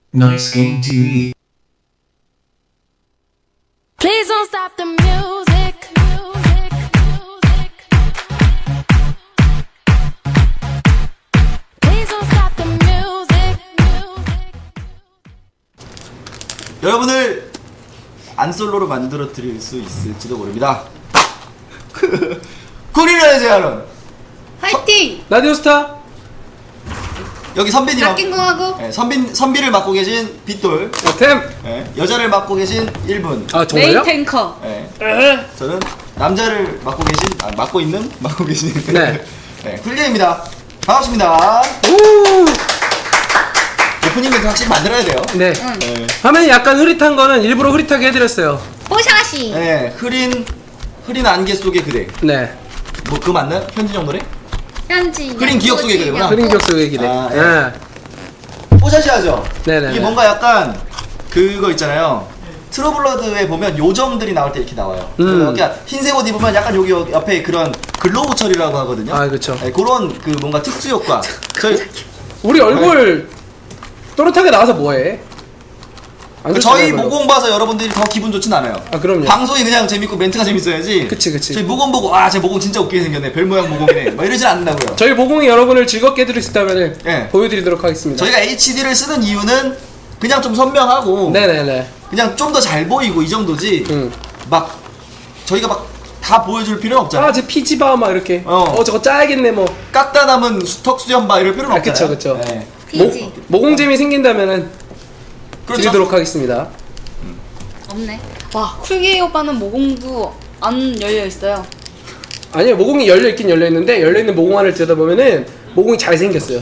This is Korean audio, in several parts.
Nice Game TV. Please don't stop the music. Please don't stop the music. 여러분을 안솔로로 만들어 드릴 수 있을지도 모릅니다. 구리라의 제아론 화이팅! 라디오스타 여기 선빈이랑 낙గిం공하고 네, 선비를 맡고 계신 빗돌 템! 네, 여자를 맡고 계신 1분 아 메인 정말요? 탱커. 네, 저는 남자를 맡고 계신 네. 네, 훌리입니다. 반갑습니다. 오! 오프닝 멘트 확실히 만들어야 돼요. 네. 네, 화면이 약간 흐릿한 거는 일부러 흐릿하게 해드렸어요. 뽀샤시. 네, 흐린 안개 속의 그대. 네. 뭐 그거 맞나요? 현진영 노래? 현지. 흐린 기억 속의 그대구나. 흐린 기억 속의 기대. 아, 예. 뽀샤시하죠? 네네네. 이게 뭔가 약간 그거 있잖아요. 트루블러드에 보면 요정들이 나올 때 이렇게 나와요. 그러니까 흰색 옷 입으면 약간 여기 옆에 그런 글로브 처리라고 하거든요. 아, 그쵸. 네, 그런 그 뭔가 특수 효과. 저희 우리 얼굴 또렷하게 나와서 뭐해? 안 저희 좋잖아요, 별로. 모공 봐서 여러분들이 더 기분 좋진 않아요. 아, 그럼요. 방송이 그냥 재밌고 멘트가 재밌어야지. 그치. 저희 모공 보고 제 모공 진짜 웃기게 생겼네. 별 모양 모공이네. 막 이러진 않는다고요. 저희 모공이 여러분을 즐겁게 해드릴 수 있다면 네. 보여드리도록 하겠습니다. 저희가 HD를 쓰는 이유는 그냥 좀 선명하고 네네네. 그냥 좀 더 잘 보이고 이 정도지. 막 저희가 막 다 보여줄 필요는 없잖아요. 제 피지바 막 이렇게. 어. 저거 짜야겠네 뭐. 깎다 남은 턱 수염 막 이럴 필요는 아, 없잖아요. 그쵸. 네. 피지. 모공잼이 생긴다면은 그렇죠. 드리도록 하겠습니다. 없네. 와, 쿨기 오빠는 모공도 안 열려 있어요. 아니요, 모공이 열려있긴 열려있는데 열려있는 모공 안을 들여다보면은 모공이 잘생겼어요.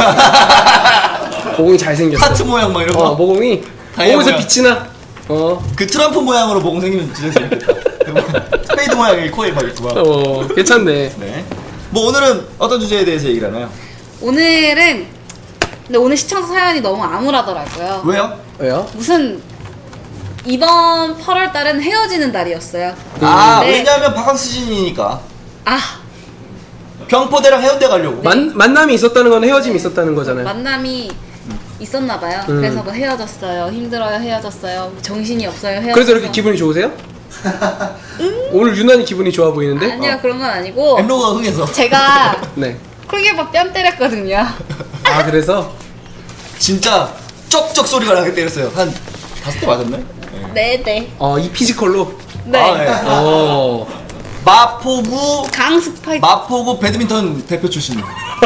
모공이 잘생겼어. 하트 모양 막 이런 거. 모공이 다이아 모공에서 모양. 빛이 나. 그 트럼프 모양으로 모공 생기면 진짜 재밌겠다. 스페이드 모양의 코에 막 있고 막. 괜찮네. 네. 뭐 오늘은 어떤 주제에 대해서 얘기를 하나요? 오늘은 근데 오늘 시청자 사연이 너무 암울하더라고요. 왜요? 왜요? 무슨 이번 8월 달은 헤어지는 달이었어요. 네. 왜냐하면 바캉스 시즌이니까. 아, 경포대랑 해운대 가려고. 만남이 있었다는 건 헤어짐이 있었다는 거잖아요. 만남이 있었나 봐요. 그래서 뭐 헤어졌어요. 힘들어요. 헤어졌어요. 정신이 없어요. 헤어졌어요. 그래서 이렇게 기분이 좋으세요? 오늘 유난히 기분이 좋아 보이는데? 아니요, 그런 건 아니고 엠로가 흥해서. 제가 네. 쿨기 오빠 뺨 때렸거든요. 아, 그래서? 진짜 쩍쩍 소리가 나게 때렸어요. 한 5대 맞았나요? 네네. 이 피지컬로? 네. 네. 마포구 강스파이트 마포구 배드민턴 대표 출신.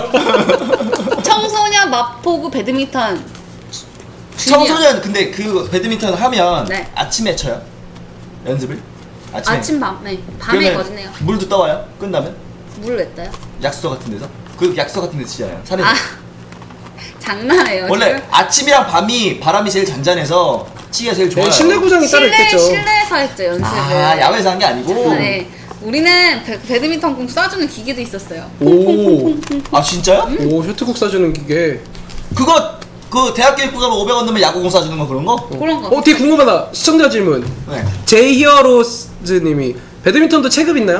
청소년 마포구 배드민턴 청소년 근데 그 배드민턴 하면 네. 아침에 쳐요? 연습을? 아침에. 아침 밤에 밤에 그러면 거든요. 물도 떠와요? 끝나면? 물을 왜 떠요? 약수터 같은 데서? 그 약수터 같은 데 치잖아요. 산에서. 아 장난해요. 원래 지금? 아침이랑 밤이 바람이 제일 잔잔해서 치기가 제일 좋아요. 실내 구장이 따로 있겠죠. 실내에서 했죠 연습을. 야외에서 한 게 아니고. 네. 우리는 배드민턴 공 쏴주는 기계도 있었어요. 오, 진짜요? 오, 셔틀콕 싸주는 기계. 그거 그 대학교 입고 가면 500원 넣으면 야구공 쏴주는 거 그런 거? 그런 거. 되게 궁금하다. 시청자 질문. 네. 제이히어로즈님이 배드민턴도 체급 있나요?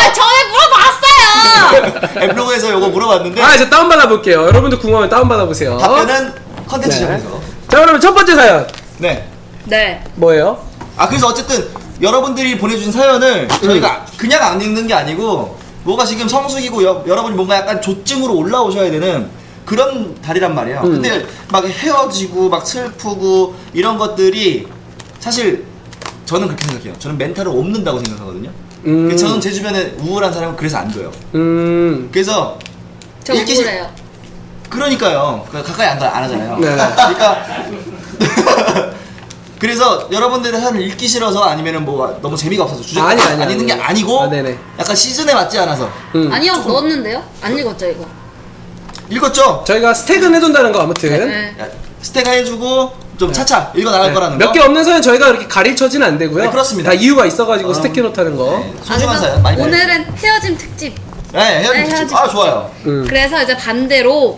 전에 물어봤어요. 엠블로그에서 요거 물어봤는데 저 다운받아 볼게요. 여러분들 궁금하면 다운받아 보세요. 답변은 컨텐츠점에서. 자, 그러면 첫 번째 사연 네. 네. 뭐예요? 그래서 어쨌든 여러분들이 보내주신 사연을 저희가 그냥 안 읽는 게 아니고 뭐가 지금 성숙이고 여러분이 뭔가 약간 조증으로 올라오셔야 되는 그런 달이란 말이에요. 근데 막 헤어지고 막 슬프고 이런 것들이 사실 저는 그렇게 생각해요. 저는 멘탈을 옮는다고 생각하거든요. 저는 제 주변에 우울한 사람은 그래서 안 둬요. 그래서 저 우울해요. 그러니까요. 가까이 안 하잖아요. 네. 그러니까 그래서 여러분들의 사연을 읽기 싫어서 아니면은 뭐 너무 재미가 없어서 주제가 안 읽는 게 아니고 네네. 약간 시즌에 맞지 않아서 아니요, 넣었는데요? 안 읽었죠 이거? 읽었죠? 저희가 스택은 해둔다는 거 아무튼. 네. 스테가 해주고 좀 차차 읽어 나갈 거라는 거. 몇 개 없는 사연 저희가 그렇게 가리쳐지는 안 되고요. 네, 그렇습니다. 다 이유가 있어가지고 스택 해놓다는 거. 네, 소중한 사연 많이 오늘은 헤어짐 특집. 네, 헤어짐 특집. 헤어짐 좋아요. 그래서 이제 반대로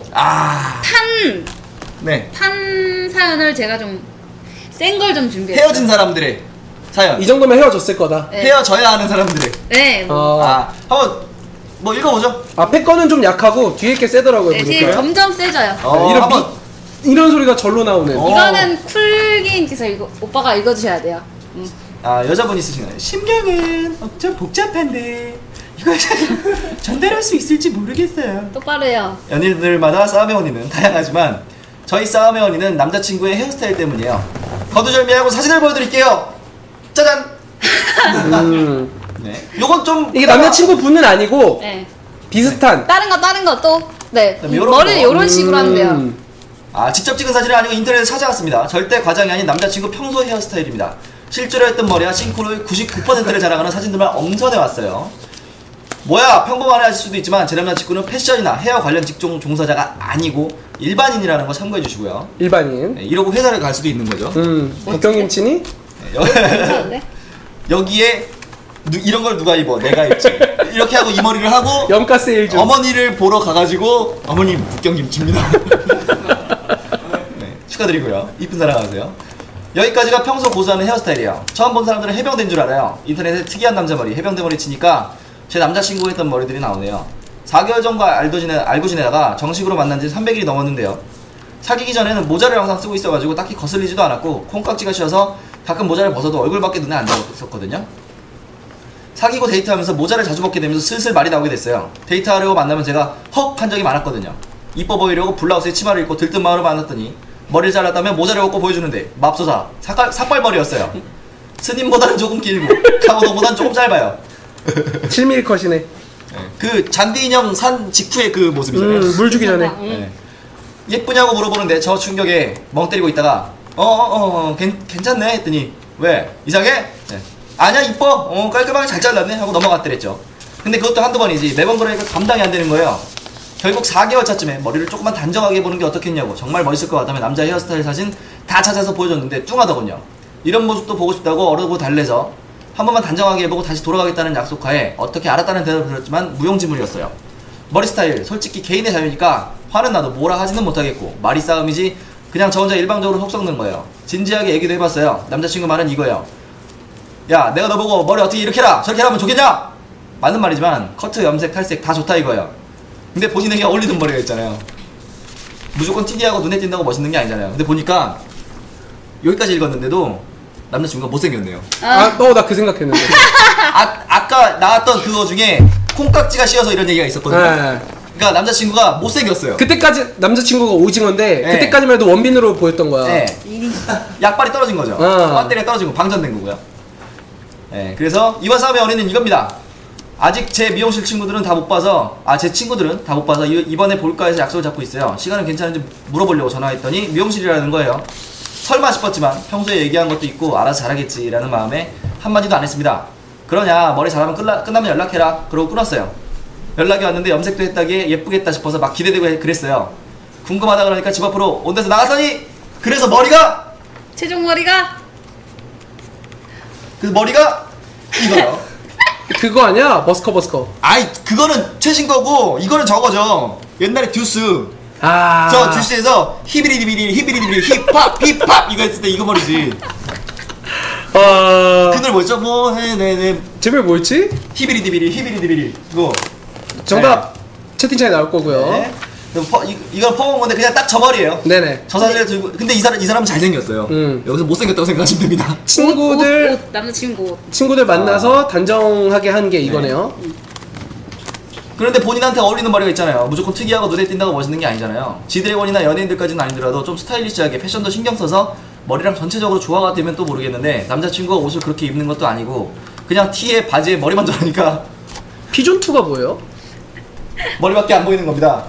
네. 판 사연을 제가 좀 센 걸 좀 준비했어요. 헤어진 사람들의 사연. 이 정도면 헤어졌을 거다. 네. 헤어져야 하는 사람들의. 네. 한번 뭐 읽어보죠. 앞에 거는 좀 약하고 뒤에 게 세더라고요. 네, 보니까. 지금 점점 세져요. 이런 한번 이런 소리가 절로 나오는. 이거는 쿨기인지서 이거 오빠가 읽어주셔야 돼요. 아 여자분 있으신가요? 심경은 좀 복잡한데 이걸 전달할 수 있을지 모르겠어요. 똑바로요. 연인들마다 싸움의 원인은 다양하지만 저희 싸움의 원인은 남자친구의 헤어스타일 때문이에요. 거두절미하고 사진을 보여드릴게요. 짜잔. 네. 요건 좀 이게 남자친구 분은 아니고 네. 비슷한. 다른 거 또 네. 그다음에 요런 머리를 거. 이런 식으로 하면 돼요. 아 직접 찍은 사진은 아니고 인터넷에 찾아갔습니다. 절대 과장이 아닌 남자친구 평소 헤어스타일입니다. 실제로 했던 머리와 싱크로의 99%를 자랑하는 사진들만 엄선해 왔어요. 뭐야 평범하게 하실 수도 있지만 제 남자친구는 패션이나 헤어 관련 직종 종사자가 아니고 일반인이라는 거 참고해 주시고요. 일반인. 네, 이러고 회사를 갈 수도 있는 거죠. 국경김치니? 괜찮은데? 여기에 이런 걸 누가 입어? 내가 입지. 이렇게 하고 이 머리를 하고 염가 세일 중. 어머니를 보러 가가지고 어머님 북경김치입니다. 네, 축하드리고요. 이쁜 사랑하세요. 여기까지가 평소 고수하는 헤어스타일이에요. 처음 본 사람들은 해병대인 줄 알아요. 인터넷에 특이한 남자 머리, 해병대 머리 치니까 제 남자친구가 했던 머리들이 나오네요. 4개월 전과 알고 지내다가 정식으로 만난 지 300일이 넘었는데요. 사귀기 전에는 모자를 항상 쓰고 있어가지고 딱히 거슬리지도 않았고 콩깍지가 씌어서 가끔 모자를 벗어도 얼굴밖에 눈에 안 들어왔었거든요. 사귀고 데이트하면서 모자를 자주 벗게 되면서 슬슬 말이 나오게 됐어요. 데이트하려고 만나면 제가 헉 한 적이 많았거든요. 이뻐 보이려고 블라우스에 치마를 입고 들뜬 마음으로 만났더니 머리를 잘랐다면 모자를 벗고 보여주는데 맙소사 삭발머리였어요. 스님보다는 조금 길고 카모도보다는 조금 짧아요. 7mm 컷이네. 그 잔디 인형 산 직후의 그 모습이잖아요. 물 주기 전에. 네. 예쁘냐고 물어보는데 저 충격에 멍 때리고 있다가 괜찮네 했더니 왜? 이상해? 네. 아니야 이뻐 깔끔하게 잘 잘랐네 하고 넘어갔더랬죠. 근데 그것도 한두 번이지 매번 그러니까 감당이 안 되는 거예요. 결국 4개월 차쯤에 머리를 조금만 단정하게 해보는 게 어떻겠냐고 정말 멋있을 것 같다며 남자 헤어스타일 사진 다 찾아서 보여줬는데 뚱하더군요. 이런 모습도 보고 싶다고 어르고 달래서 한 번만 단정하게 해보고 다시 돌아가겠다는 약속하에 어떻게 알았다는 대답을 들었지만 무용지물이었어요. 머리 스타일 솔직히 개인의 자유니까 화는 나도 뭐라 하지는 못하겠고 말이 싸움이지 그냥 저 혼자 일방적으로 속 썩는 거예요. 진지하게 얘기도 해봤어요. 남자친구 말은 이거예요. 야 내가 너 보고 머리 어떻게 이렇게 해라 저렇게 하면 좋겠냐? 맞는 말이지만 커트, 염색, 탈색 다 좋다 이거예요. 근데 본인에게 어울리는 머리가 있잖아요. 무조건 TD하고 눈에 띈다고 멋있는 게 아니잖아요. 근데 보니까 여기까지 읽었는데도 남자친구가 못생겼네요. 나 그 생각했는데. 아까 나왔던 그거 중에 콩깍지가 씌어서 이런 얘기가 있었거든요. 네. 그러니까 남자친구가 못생겼어요. 그때까지 남자친구가 오징어인데 네. 그때까지만 해도 원빈으로 보였던 거야. 네. 약발이 떨어진 거죠. 배터리가 떨어지고 방전된 거고요. 네. 그래서 이번 싸움의 어린이는 이겁니다. 아직 제 미용실 친구들은 다 못 봐서 제 친구들은 다 못 봐서 이번에 볼까 해서 약속을 잡고 있어요. 시간은 괜찮은지 물어보려고 전화했더니 미용실이라는 거예요. 설마 싶었지만 평소에 얘기한 것도 있고 알아서 잘하겠지라는 마음에 한마디도 안 했습니다. 그러냐 머리 잘하면 끝나면 연락해라 그러고 끊었어요. 연락이 왔는데 염색도 했다기에 예쁘겠다 싶어서 막 기대되고 그랬어요. 궁금하다 그러니까 집 앞으로 온 데서 나갔더니 그래서 머리가 최종 머리가 그 머리가 이거요. 그거 아니야? 버스커. 아이 그거는 최신 거고 이거는 저거죠. 옛날에 듀스. 저 듀스에서 히비리디비리 힙합 이거 했을 때 이거 머리지. 그 노래 뭐였죠? 네네 제목이 뭐였지? 히비리디비리 그거. 정답 채팅창에 나올 거고요. 네. 이건 퍼온 건데 그냥 딱 저 머리예요. 네네. 저 사진을 들고 근데 이 사람은 잘생겼어요. 여기서 못생겼다고 생각하시면 됩니다. 친구들 남자친구 친구들 만나서 단정하게 한 게 이거네요. 그런데 본인한테 어울리는 머리가 있잖아요. 무조건 특이하고 눈에 띈다고 멋있는 게 아니잖아요. 지드래곤이나 연예인들까지는 아니더라도 좀 스타일리시하게 패션도 신경 써서 머리랑 전체적으로 조화가 되면 또 모르겠는데 남자친구가 옷을 그렇게 입는 것도 아니고 그냥 티에 바지에 머리만 저라니까 피존2가 뭐예요? 머리밖에 안 보이는 겁니다.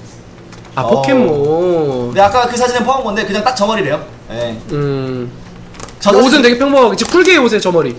포켓몬. 근데 아까 그 사진에 포함한 건데 그냥 딱 저 머리래요. 네. 저 옷은 되게 평범하고 쿨게의 옷에 저 머리.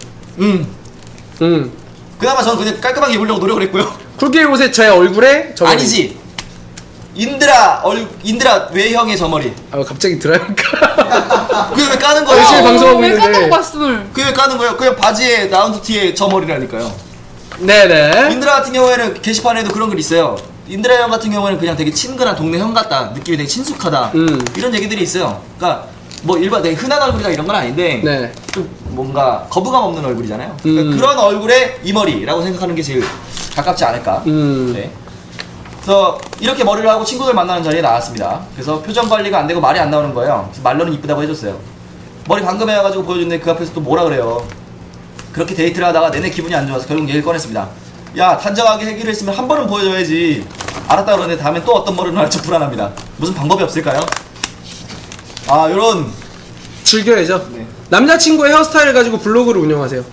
그나마 저는 그냥 깔끔하게 입으려고 노력을 했고요. 쿨게의 옷에 제 얼굴에 저 머리. 아니지. 인드라 외형의 저 머리. 갑자기 들어니까. 그게 왜 까는 거예요? 열심히 방송하고 왜 있는데. 까는 말씀을 그게 왜 까는 거예요? 그냥 바지에 라운드 티에 저 머리라니까요. 네네. 인드라 같은 경우에는 게시판에도 그런 글 있어요. 인드라 형 같은 경우에는 그냥 되게 친근한 동네 형 같다. 느낌이 되게 친숙하다. 이런 얘기들이 있어요. 그러니까 뭐 일반 되게 흔한 얼굴이다 이런 건 아닌데 네. 좀 뭔가 거부감 없는 얼굴이잖아요. 그러니까 그런 얼굴에 이 머리라고 생각하는 게 제일 가깝지 않을까. 네. 그래서 이렇게 머리를 하고 친구들 만나는 자리에 나왔습니다. 그래서 표정 관리가 안 되고 말이 안 나오는 거예요. 그래서 말로는 이쁘다고 해줬어요. 머리 방금 해가지고 보여줬는데 그 앞에서 또 뭐라 그래요. 그렇게 데이트를 하다가 내내 기분이 안 좋아서 결국 얘기를 꺼냈습니다. 야, 단정하게 해결을 했으면 한 번은 보여줘야지. 알았다 그러는데 다음엔 또 어떤 머리를 할지 불안합니다. 무슨 방법이 없을까요? 아, 요런. 즐겨야죠. 네. 남자친구의 헤어스타일 가지고 블로그를 운영하세요.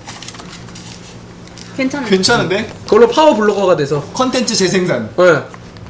괜찮은데? 괜찮은데? 그걸로 파워 블로거가 돼서. 컨텐츠 재생산. 네.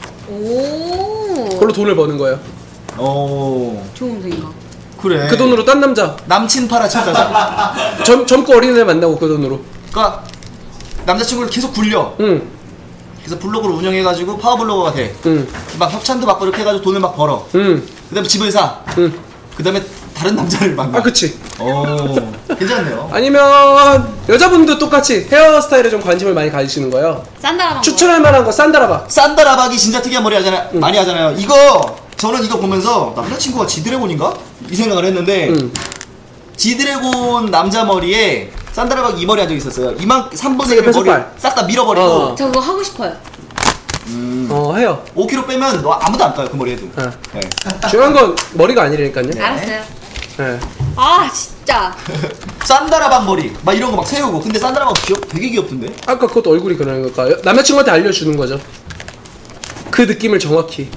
오. 그걸로 돈을 버는 거예요. 오. 좋은 생각. 그래. 그 돈으로 딴 남자 남친 팔아 집사자. 젊고 어린애 만나고 그 돈으로. 그니까 남자친구를 계속 굴려. 응. 그래서 블로그를 운영해가지고 파워블로거가 돼. 응. 막 협찬도 받고 이렇게 해가지고 돈을 막 벌어. 응. 그 다음에 집을 사. 응. 그 다음에 다른 남자를 만나. 아, 그치. 오, 괜찮네요. 아니면 여자분도 똑같이 헤어스타일에 좀 관심을 많이 가지시는 거예요. 산다라방. 추천할 만한 거 산다라바. 산다라박이 진짜 특이한 머리 하잖아요. 많이 하잖아요. 이거 저는 이거 보면서 남자친구가 지드래곤인가? 이 생각을 했는데 지드래곤 남자 머리에 산다라박 이 머리 한 적이 있었어요. 이만 3분의 1 머리 펜슬발. 싹 다 밀어버리고 저 그거 하고 싶어요. 해요. 5kg 빼면 너 아무도 안 까요 그 머리 해도. 네. 네. 중요한 건 머리가 아니라니까요. 알았어요. 네. 아 진짜. 산다라박 머리 막 이런 거 막 세우고. 근데 산다라박 되게 귀엽던데? 아까 그것도 얼굴이 그러는 걸까요? 남자친구한테 알려주는 거죠. 그 느낌을 정확히.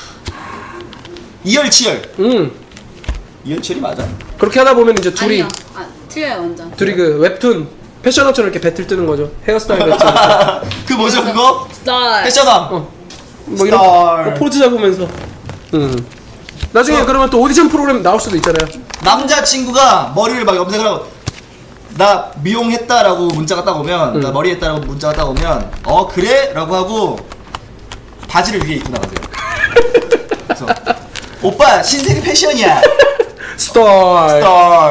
이열치열. 이열치열이 맞아. 그렇게 하다 보면 이제 둘이 아니요. 아 틀려요 완전. 둘이 그 웹툰 패션왕처럼 이렇게 배틀 뜨는 거죠. 헤어스타일 배틀. 그 뭐죠 그거? 스타일. 패션왕. 뭐 이런 스타일. 포즈 잡으면서. 나중에 그러면 또 오디션 프로그램 나올 수도 있잖아요. 남자친구가 머리를 막 염색을 하고 나 미용했다라고 문자가 딱 오면 나 머리 했다라고 문자가 딱 오면 그래? 라고 하고 바지를 위에 입고 나가세요. 그래서 오빠 신세계 패션이야. 스타일.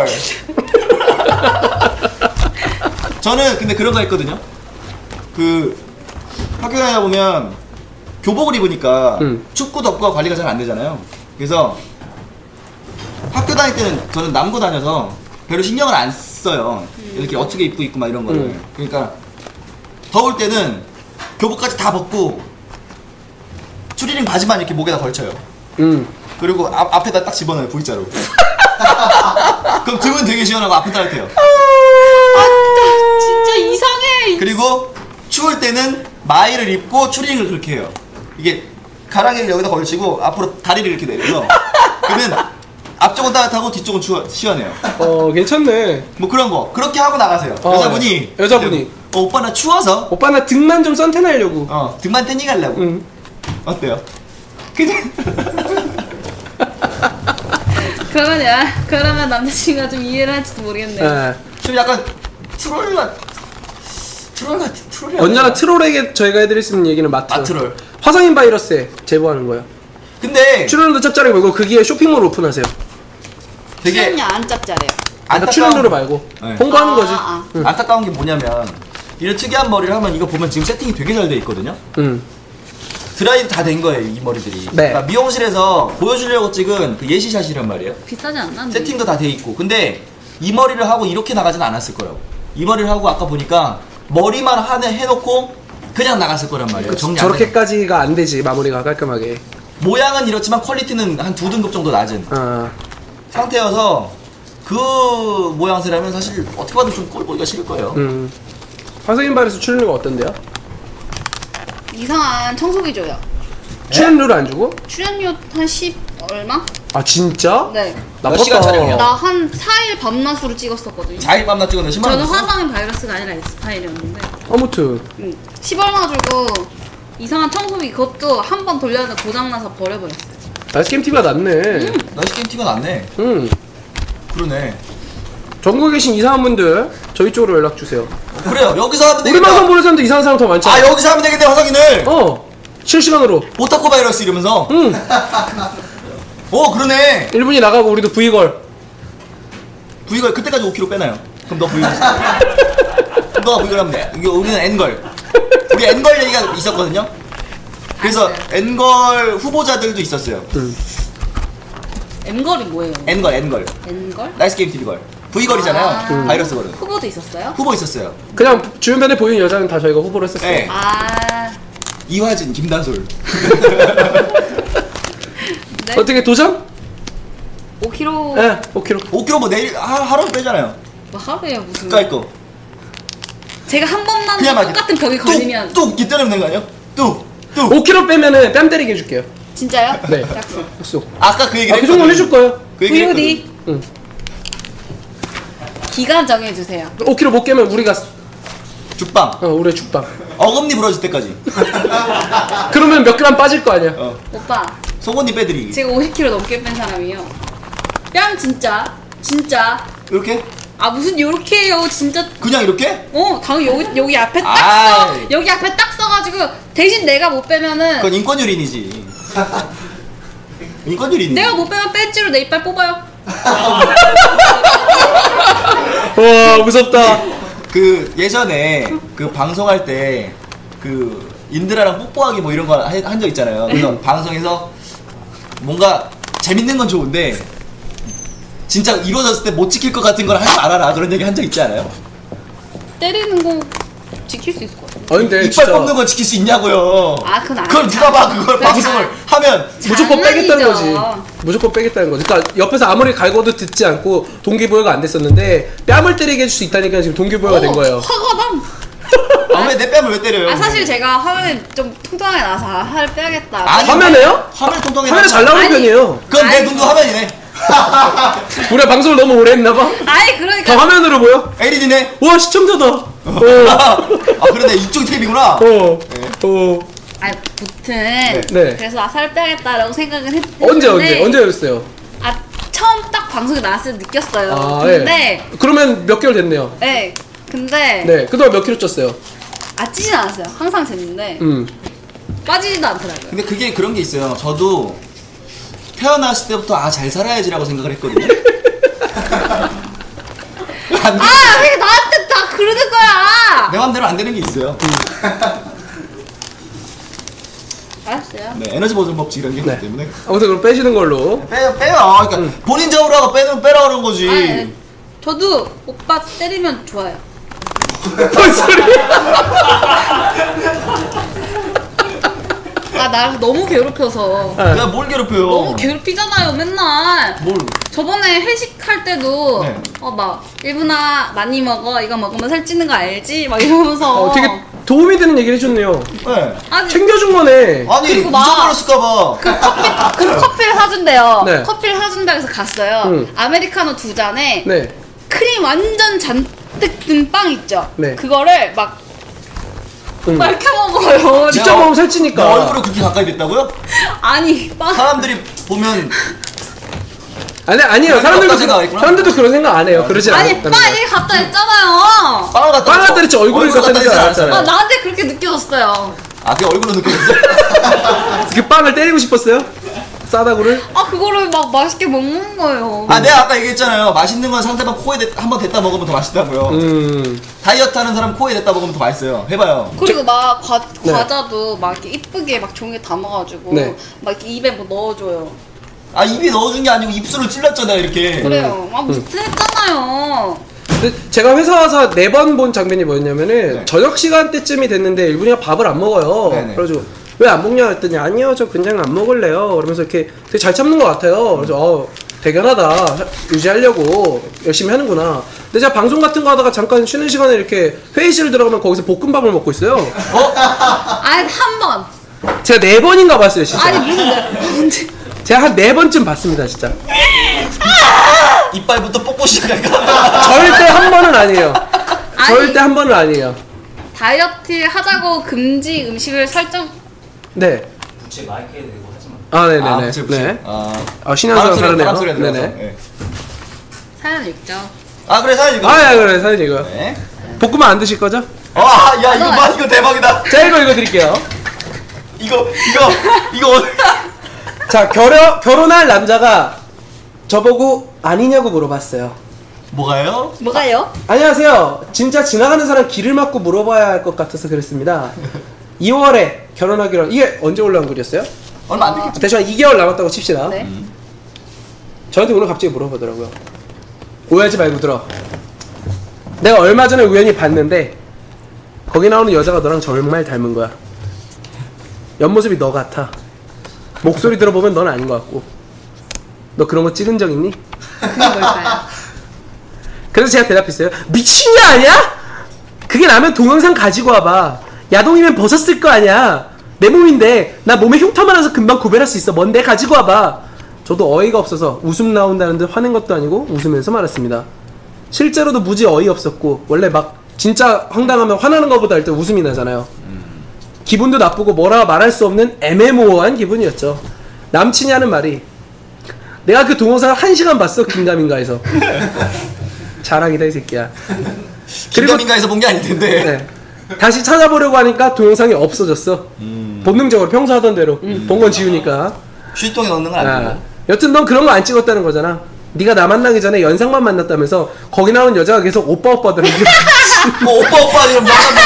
저는 근데 그런 거 했거든요. 그 학교 다니다 보면 교복을 입으니까 춥고 덥고 관리가 잘 안 되잖아요. 그래서 학교 다닐 때는 저는 남고 다녀서 별로 신경을 안 써요. 이렇게 어떻게 입고 있고 막 이런 거를. 그러니까 더울 때는 교복까지 다 벗고 추리닝 바지만 이렇게 목에다 걸쳐요. 그리고 앞에다 딱 집어넣어요 V자로. 그럼 등은 되게 시원하고 앞은 따뜻해요. 진짜 이상해. 그리고 추울 때는 마이를 입고 추리닝을 그렇게 해요. 이게 가랑이를 여기다 걸치고 앞으로 다리를 이렇게 내려요. 그러면 앞쪽은 따뜻하고 뒤쪽은 시원해요. 괜찮네. 뭐 그런 거 그렇게 하고 나가세요. 여자분이 오빠 나 추워서 오빠 나 등만 좀 선탠하려고. 등만 태닝 하려고. 어때요? 그냥 그러면 남자친구가 좀 이해를 할지도 모르겠네요. 좀 약간 트롤 언제나 트롤에게 저희가 해드릴 수 있는 얘기는 마트롤. 마트롤. 화성인 바이러스에 제보하는 거예요. 근데 출연료도 짭짤하게 말고 거기에 쇼핑몰 오픈하세요. 되게 출연료 안 짭짤해요. 그러니까 출연료를 말고 네. 홍보하는 거지. 안타까운 게 뭐냐면 이런 특이한 머리를 하면 이거 보면 지금 세팅이 되게 잘 돼 있거든요. 드라이도 다 된 거예요 이 머리들이. 네. 그러니까 미용실에서 보여주려고 찍은 그 예시샷이란 말이에요. 비싸지 않나? 세팅도 다 돼 있고. 근데 이 머리를 하고 이렇게 나가진 않았을 거라고. 이 머리를 하고 아까 보니까 머리만 해놓고 그냥 나갔을 거란 말이에요. 정리 안 돼. 저렇게까지가 안 되지 마무리가 깔끔하게. 모양은 이렇지만 퀄리티는 한 2등급 정도 낮은 상태여서 그 모양새라면 사실 어떻게 봐도 좀 꼴 보기가 싫을 거예요. 화성인 바이러스 출연료가 어떤데요? 이상한 청소기 줘요. 출연료를 안 주고? 출연료 한 10 얼마? 아 진짜? 네. 몇 시간 촬영이야? 나 한 4일 밤낮으로 찍었었거든요. 4일 밤낮 찍었는데 10만 원 저는 줬어? 화성인 바이러스가 아니라 엑스파일이었는데 아무튼 10 얼마 주고 이상한 청소기 그것도 한 번 돌렸는데 고장나서 버려버렸어요. 나이스게임 TV가 낫네. 나이스 게임 티가 났네. 그러네. 전국에 계신 이상한 분들 저희 쪽으로 연락 주세요. 그래요. 여기서 하면 우리 되겠다. 방송 보는 사람도 이상한 사람 더 많잖아. 아 여기서 하면 되겠네 화성인을. 실시간으로. 오타코 바이러스 이러면서. 그러네. 1분이 나가고 우리도 V걸. V걸 그때까지 5kg 빼나요? 그럼 너 V걸. 너가 V걸 하면 돼. 이거 우리는 N걸. 우리 N걸 얘기가 있었거든요. 그래서 N걸 후보자들도 있었어요. N걸이 뭐예요? N걸. N걸? 나이스 게임 TV 걸. V걸이잖아요. 바이러스 걸은. 후보도 있었어요? 후보 있었어요. 그냥 주변에 보이는 여자는 다 저희가 후보를 했었어요. 네. 이화진, 김다솔. 네? 어떻게 도전? 5kg 네, 5kg. 5kg 뭐 내일 하루 빼잖아요. 뭐 하루에 무슨 그까이 거. 제가 한 번만 그냥 막 똑같은 벽에 걸리면 뚝 이렇게 때리면 되는 거 아니에요? 뚝. 5kg 빼면은 뺨 때리게 해줄게요. 진짜요? 네. 약속. 약속. 아까 그 얘기를 그 정도는 해줄 거예요. 그 얘기를 했거든. VOD 응. 기간 정해주세요. 5kg 못 깨면 우리가 죽방. 우리 죽방. 어금니 부러질 때까지. 그러면 몇 그램 빠질 거 아니야. 오빠 송곳니 빼드리기. 제가 50kg 넘게 뺀 사람이요. 뺨 진짜 이렇게? 아 무슨 요렇게요 진짜. 그냥 이렇게? 당연히 여기 앞에 딱 아이. 써. 여기 앞에 딱 써가지고 대신 내가 못 빼면은 그건 인권유린이지. 인권유린. 내가 못 빼면 배지로 내 이빨 뽑아요. 와 무섭다. 그 예전에 그 방송할 때 그 인드라랑 뽀뽀하기 뭐 이런 거 한 적 있잖아요. 그래서 방송에서 뭔가 재밌는 건 좋은데 진짜 이루어졌을 때 못 지킬 것 같은 걸 하지 말아라 그런 얘기 한 적 있지 않아요? 때리는 거 지킬 수 있을 것 같아. 근데 이빨 진짜 뽑는 건 지킬 수 있냐고요. 아, 그건 그걸 아니지. 누가 봐 그걸 그건 방송을 하면 무조건 빼겠다는 거지. 장난이죠. 무조건 빼겠다는 거지. 그러니까 옆에서 아무리 갈고도 듣지 않고 동기부여가 안 됐었는데 뺨을 때리게 해줄 수 있다니까 지금 동기부여가 된 거예요. 화가 아 왜 내 뺨을 왜 때려요? 사실 제가 화면에 좀 통통하게 나와서 화를 빼야겠다. 아니, 화면에요? 화면 통통해. 화면에 잘 나오는 아니. 편이에요. 그럼 내 아니. 눈도 화면이네. 우리가 방송을 너무 오래 했나봐. 아니 다 그러니까 화면으로 보여? LED네. 와 시청자다. 아 그러네 이쪽 탭이구나. 아니 무튼 네. 그래서 살 빼야겠다라고 생각은 했는데 언제였어요? 처음 딱 방송에 나왔을 때 느꼈어요. 아, 근데 예. 그러면 몇 개월 됐네요. 네 근데 네, 그동안 몇 킬로 쪘어요? 찌진 않았어요. 항상 쟀는데 빠지지도 않더라고요. 근데 그게 그런 게 있어요. 저도 태어났을 때부터 잘 살아야지라고 생각을 했거든요. 왜 나한테 다 그러는 거야? 내 맘대로 안 되는 게 있어요. 알았어요. 네, 에너지 보존 법칙 이런 게 있기 네. 때문에 아무튼 그럼 빼시는 걸로. 빼요. 그러니까 본인적으로 하고 빼라 그런 거지. 아니, 저도 오빠 때리면 좋아요. 뭔 소리야? 나를 너무 괴롭혀서. 내가 뭘 괴롭혀요? 너무 괴롭히잖아요, 맨날. 뭘? 저번에 회식할 때도 네. 막 1분아 많이 먹어 이거 먹으면 살찌는 거 알지? 막 이러면서 되게 도움이 되는 얘기를 해줬네요. 네. 아니, 챙겨준 거네. 아니 그리고 막- 잊어버렸을까봐. 그 커피를 사준대요. 네. 커피를 사준다 해서 갔어요. 아메리카노 2잔에 네. 크림 완전 잔뜩 든 빵 있죠? 네. 그거를 막 이렇게 먹어요. 직접 먹으면 살찌니까. 내 얼굴을 그렇게 가까이 댔다고요? 아니 빵 사람들이 보면 아니에요. 없다 생각했구나. 사람들도 그런 생각 안 해요. 그러진 아니 않았다는 빵 거예요. 이렇게 갖다 냈잖아요. 빵을 갖다 빵을 갖다 댔지 얼굴을 갖다 대지 않았잖아요. 나한테 그렇게 느껴졌어요. 그게 얼굴로 느껴졌어? 그 빵을 때리고 싶었어요? 싸다구를? 그거를 막 맛있게 먹는 거예요. 내가 아까 얘기했잖아요. 맛있는 건 상대방 코에 한번 댔다 먹으면 더 맛있다고요. 다이어트 하는 사람 코에 댔다 먹으면 더 맛있어요. 해봐요. 그리고 막 네. 과자도 막 이렇게 이쁘게 막 종이에 담아가지고 네. 막 이렇게 입에 뭐 넣어줘요. 입에 넣어준 게 아니고 입술을 찔렀잖아요 이렇게. 그래요. 무튼했잖아요. 근데 제가 회사 와서 4번 본 장면이 뭐였냐면은 네. 저녁 시간대쯤이 됐는데 일본이가 밥을 안 먹어요. 네네. 그래가지고 왜 안 먹냐 했더니 아니요 저 그냥 안 먹을래요. 그러면서 이렇게 되게 잘 참는 것 같아요. 그래서 대견하다 유지하려고 열심히 하는구나. 근데 제가 방송 같은 거 하다가 잠깐 쉬는 시간에 이렇게 회의실 들어가면 거기서 볶음밥을 먹고 있어요. 아니 한 번. 제가 4번인가 봤어요 진짜. 아니 무슨 제가 한 4번쯤 봤습니다 진짜. 이빨부터 뽑고 시작할까? 절대 한 번은 아니에요. 아니. 절대 한 번은 아니에요. 다이어트 하자고 금지 음식을 설정. 네. 부채 마이크에 대고 하지 마. 네네네. 그치. 네. 바람 신현수가 소리 다르네요. 바람 소리가 들어서. 네네. 네. 사연 읽죠. 그래 사연 이거. 그래 사연 이거요. 네. 볶음밥 안 드실 거죠? 야 이거 봐 이거 대박이다. 자 이거 읽어드릴게요. 이거 자 결혼할 남자가 저보고 아니냐고 물어봤어요. 뭐가요? 뭐가요? 안녕하세요. 진짜 지나가는 사람 길을 막고 물어봐야 할 것 같아서 그랬습니다. 2월에 결혼하기로 이게 언제 올라온 글이었어요? 얼마 안 됐겠지. 대충 한 2개월 남았다고 칩시다. 네. 저한테 오늘 갑자기 물어보더라고요. 오해하지 말고 들어. 내가 얼마 전에 우연히 봤는데 거기 나오는 여자가 너랑 정말 닮은 거야. 옆모습이 너 같아. 목소리 들어보면 넌 아닌 것 같고. 너 그런 거 찌른 적 있니? 그게 뭘까요? 그래서 제가 대답했어요. 미친 게 아니야? 그게 나면 동영상 가지고 와봐. 야동이면 벗었을 거 아니야. 내 몸인데 나 몸에 흉터 많아서 금방 구별할 수 있어. 뭔데? 가지고 와봐. 저도 어이가 없어서 웃음 나온다는 듯 화낸 것도 아니고 웃으면서 말했습니다. 실제로도 무지 어이없었고 원래 막 진짜 황당하면 화나는 것보다 일단 웃음이 나잖아요. 기분도 나쁘고 뭐라 말할 수 없는 애매모호한 기분이었죠. 남친이 하는 말이 내가 그 동영상을 1시간 봤어. 긴가민가에서. 자랑이다 이 새끼야. 긴가민가에서 본 게 아닐 텐데. 네. 다시 찾아보려고 하니까 동영상이 없어졌어. 본능적으로 평소 하던 대로 본 건 지우니까. 휴지통에 넣는 건 아니고. 여튼 넌 그런 거 안 찍었다는 거잖아. 네가 나 만나기 전에 연상만 만났다면서 거기 나오는 여자가 계속 오빠 오빠더라. 뭐 오빠 이런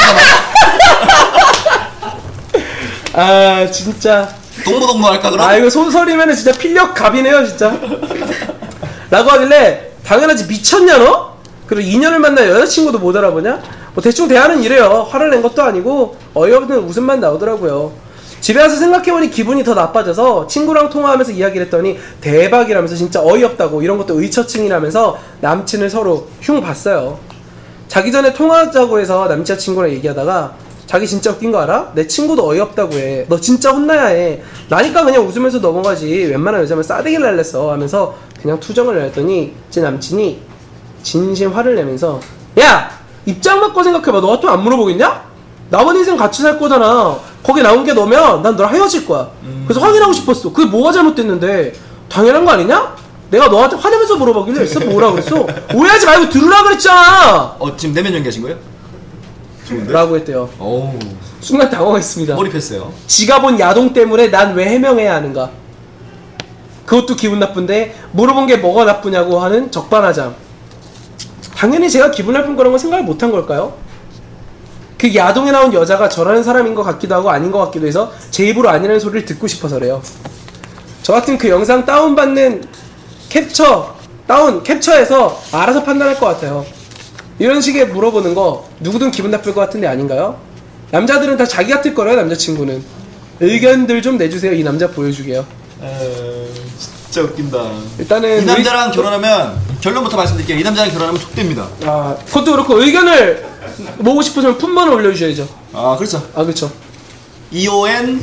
아 진짜 동무동무 할까 그럼? 아 이거 소설이면은 진짜 필력 갑이네요 진짜. 라고 하길래 당연하지 미쳤냐 너? 그리고 2년을 만나 여자친구도 못 알아보냐? 뭐 대충 대하는 이래요. 화를 낸 것도 아니고 어이없는 웃음만 나오더라고요. 집에 와서 생각해보니 기분이 더 나빠져서 친구랑 통화하면서 이야기를 했더니 대박이라면서 진짜 어이없다고 이런 것도 의처증이라면서 남친을 서로 흉 봤어요. 자기 전에 통화하자고 해서 남자친구랑 얘기하다가 자기 진짜 웃긴 거 알아? 내 친구도 어이없다고 해. 너 진짜 혼나야 해. 나니까 그냥 웃으면서 넘어가지. 웬만한 여자면 싸대기를 날렸어 하면서 그냥 투정을 냈더니 제 남친이 진심 화를 내면서 야! 입장 바꿔 생각해봐. 너 같으면 안 물어보겠냐? 남은 인생 같이 살 거잖아. 거기 나온 게 너면 난 너랑 헤어질 거야. 그래서 확인하고 싶었어. 그게 뭐가 잘못됐는데 당연한 거 아니냐? 내가 너한테 화내면서 물어보길래 했어. 뭐라 그랬어? 오해하지 말고 들으라 그랬잖아. 지금 내면 연기하신 거예요? 좋은데? 라고 했대요. 어우 순간 당황했습니다. 몰입했어요. 지가 본 야동 때문에 난 왜 해명해야 하는가? 그것도 기분 나쁜데 물어본 게 뭐가 나쁘냐고 하는 적반하장. 당연히 제가 기분 나쁜 거란 건 생각을 못한 걸까요? 그 야동에 나온 여자가 저라는 사람인 것 같기도 하고 아닌 것 같기도 해서 제 입으로 아니라는 소리를 듣고 싶어서래요. 저 같은 그 영상 다운받는 캡처해서 알아서 판단할 것 같아요. 이런 식의 물어보는 거 누구든 기분 나쁠 것 같은데 아닌가요? 남자들은 다 자기 같을 거래요. 남자친구는 의견들 좀 내주세요. 이 남자 보여주게요. 진짜 웃긴다. 일단은 이 남자랑 결혼하면 결론부터 말씀드릴게요. 이 남자랑 결혼하면 족됩니다. 그것도 그렇고 의견을 모으고 싶으면 품번을 올려주셔야죠. 아 그렇죠. 아 그렇죠. EON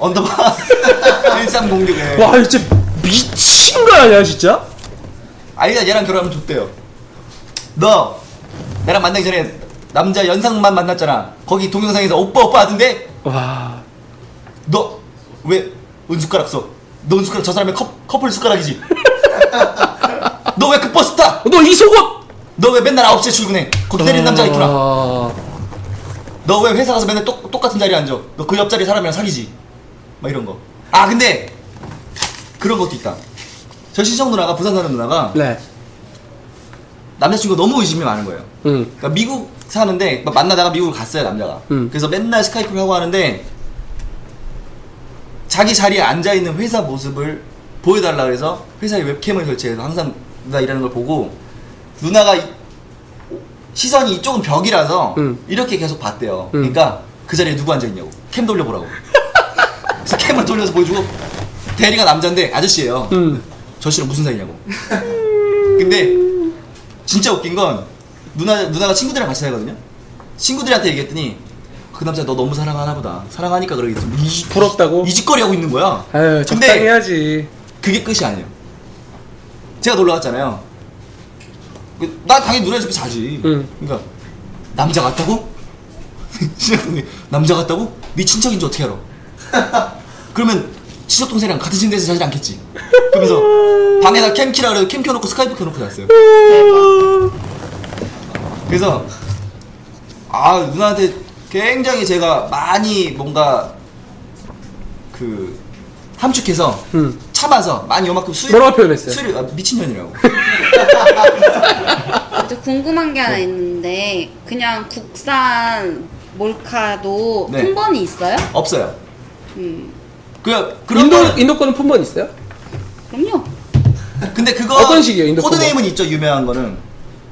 _ 1306에 와 진짜 미친 거 아니야 진짜? 아니다 얘랑 결혼하면 족대요. 너 나랑 만나기 전에 남자 연상만 만났잖아. 거기 동영상에서 오빠 하던데. 와. 너 왜 은숟가락 써? 너 은숟가락 저 사람의 커플 숟가락이지. 너 왜 그 버스 타? 너 이 속옷. 너 왜 맨날 9시에 출근해? 거기 내리는 남자가 있구나. 너 왜 회사 가서 맨날 똑같은 자리에 앉아? 너 그 옆자리 사람이랑 사귀지? 막 이런 거. 아 근데 그런 것도 있다. 저 신청 누나가 부산 사는 누나가 네. 남자친구가 너무 의심이 많은 거예요. 그러니까 미국 사는데 만나다가 미국을 갔어요 남자가. 그래서 맨날 스카이프를 하고 하는데 자기 자리에 앉아있는 회사 모습을 보여달라 그래서 회사에 웹캠을 설치해서 항상 누나 일하는 걸 보고 누나가 시선이 이쪽은 벽이라서 이렇게 계속 봤대요. 그러니까 그 자리에 누구 앉아있냐고 캠 돌려보라고. 그래서 캠을 돌려서 보여주고 대리가 남자인데 아저씨예요. 저 씨랑 무슨 사이냐고. 근데 진짜 웃긴 건 누나가 친구들이랑 같이 살거든요. 친구들한테 얘기했더니 그 남자 너 너무 사랑하나 보다. 사랑하니까 그러겠지. 부럽다고? 이 짓거리 하고 있는 거야. 에휴 적당히 해야지. 그게 끝이 아니에요. 제가 놀러 갔잖아요. 나 당연히 누나 집에 자지. 그러니까 남자 같다고? 남자 같다고? 네 친척인지 어떻게 알아? 그러면 친척 동생이랑 같은 침대에서 자지 않겠지. 그러면서 방에다 캠 키라 그래도 캠 켜놓고 스카이프 켜놓고 잤어요. 그래서 누나한테 굉장히 제가 많이 뭔가 그 함축해서 참아서 많이 요만큼 뭐라고 표현했어요? 미친년이라고. 저 궁금한 게 하나 있는데 그냥 국산 몰카도 네. 품번이 있어요? 없어요. 그런 인도 거는 품번 있어요? 그럼요. 근데 그거 어떤 식이에요? 인도 코드네임은 있죠. 유명한 거는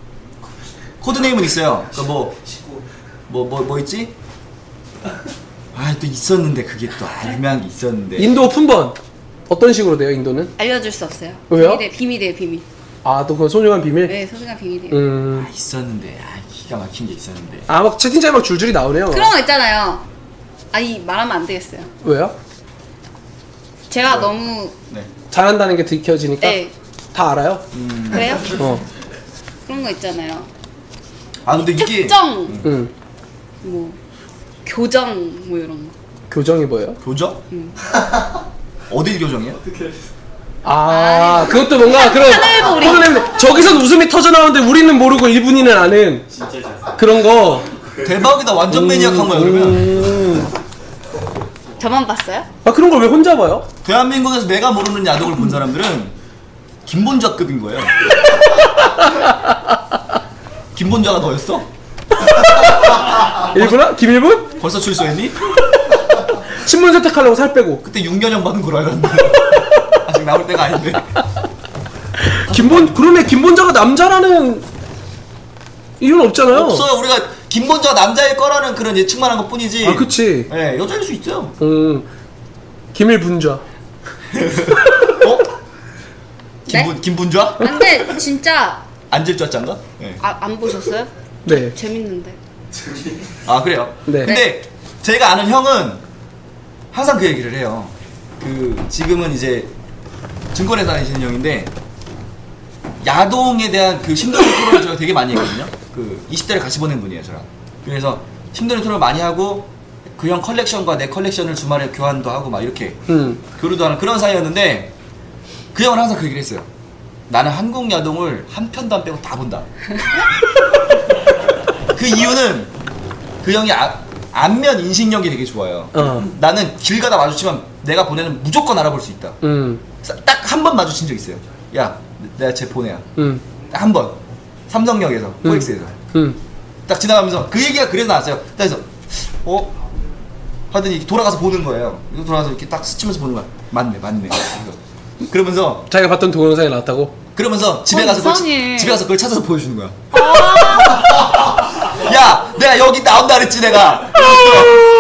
코드네임은 있어요. 그러니까 뭐 있지? 아 또 있었는데 그게 또 유명한 게 있었는데. 인도 오픈번 어떤 식으로 돼요? 인도는? 알려줄 수 없어요. 왜요? 비밀이에요, 비밀. 아, 또 그건 소중한 비밀? 네, 소중한 비밀이에요. 아 있었는데 기가 막힌 게 있었는데. 아, 막 채팅창에 막 줄줄이 나오네요. 그런 거 있잖아요. 아니 말하면 안 되겠어요. 왜요? 제가 너무 네. 잘한다는 게 들켜지니까? 네. 다 알아요? 그래요? 어. 그런 거 있잖아요. 아 근데 이게 특정 응. 뭐 교정 뭐 이런 거. 교정이 뭐예요? 교정? 어딜 교정이에요? 아, 그것도 뭔가 그런. 하늘보리. 하늘보리. 저기선 웃음이 터져 나오는데 우리는 모르고 일본인은 아는 그런 거. 대박이다. 완전 매니악한 거야 그러면. 저만 봤어요? 아, 그런 걸 왜 혼자 봐요? 대한민국에서 내가 모르는 야동을 본 사람들은 김본좌급인 거예요. 김본좌가 더였어? 일본아? 김일본? 벌써 출소했니? 신문 세탁하려고 살 빼고. 그때 6년형 받은 걸로 알았는데 아직 나올 때가 아닌데. 그러면 김본자가 남자라는 이유는 없잖아요. 없어요. 우리가 김본좌가 남자일 거라는 그런 예측만 한 것 뿐이지. 아, 그치. 네, 여자일 수 있어요. 김일분좌. 어? 네? 김분좌? 근데 진짜 안질좌짠가? 네. 안 보셨어요? 네. 재밌는데. 아 그래요? 네. 근데 제가 아는 형은 항상 그 얘기를 해요. 그 지금은 이제 증권회사 다니시는 형인데 야동에 대한 그 심도적 토론을 제가 되게 많이 했거든요. 그 20대를 같이 보낸 분이에요 저랑. 그래서 심도적 토론을 많이 하고 그 형 컬렉션과 내 컬렉션을 주말에 교환도 하고 막 이렇게 교류도 하는 그런 사이였는데 그 형은 항상 그 얘기를 했어요. 나는 한국 야동을 한 편도 안 빼고 다 본다. 그 이유는 그 형이 안면 인식력이 되게 좋아요. 나는 길 가다 마주치면 내가 보내는 무조건 알아볼 수 있다. 딱 한 번 마주친 적 있어요. 야, 내가 쟤 보내야. 딱 한 번. 삼성역에서, 코엑스에서. 딱 지나가면서 그 얘기가 그래서 나왔어요. 그래서 하더니 돌아가서 보는 거예요. 돌아가서 이렇게 딱 스치면서 보는 거야. 맞네. 그러면서 자기가 봤던 동영상이 나왔다고? 그러면서 집에 가서 이상해. 집에 가서 그걸 찾아서 보여주는 거야. 야, 내가 여기 나온다 그랬지 내가.